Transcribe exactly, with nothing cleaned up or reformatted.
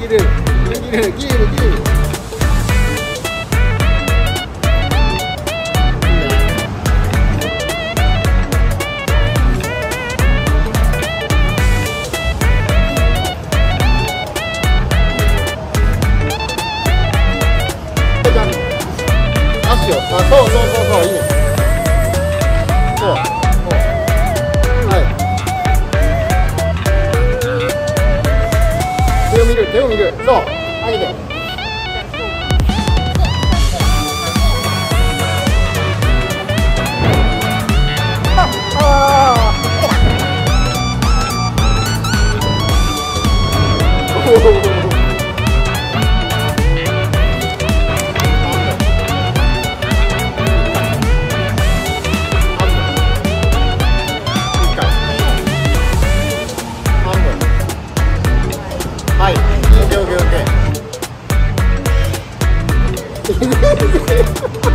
るギリギリギリギリ。足を、あ、そうそうそうそう、いいね。そう、そう。はい。手を見る、手を見る。そう、上げて。あ、ああ。おお。はい、オッケーオッケーオッケー。